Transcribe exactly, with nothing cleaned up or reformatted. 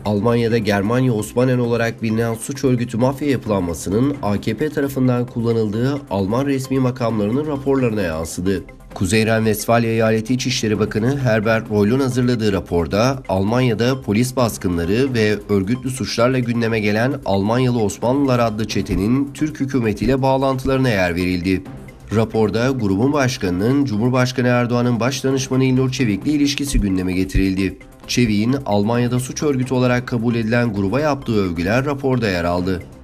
Almanya'da Germania Osmanen olarak bilinen suç örgütü mafya yapılanmasının A K P tarafından kullanıldığı Alman resmi makamlarının raporlarına yansıdı. Kuzey Ren-Vesfalya Eyaleti İçişleri Bakanı Herbert Reul'un hazırladığı raporda Almanya'da polis baskınları ve örgütlü suçlarla gündeme gelen Almanyalı Osmanlılar adlı çetenin Türk hükümetiyle bağlantılarına yer verildi. Raporda grubun başkanının Cumhurbaşkanı Erdoğan'ın başdanışmanı İlnur Çevik'le ilişkisi gündeme getirildi. Çevik'in Almanya'da suç örgütü olarak kabul edilen gruba yaptığı övgüler raporda yer aldı.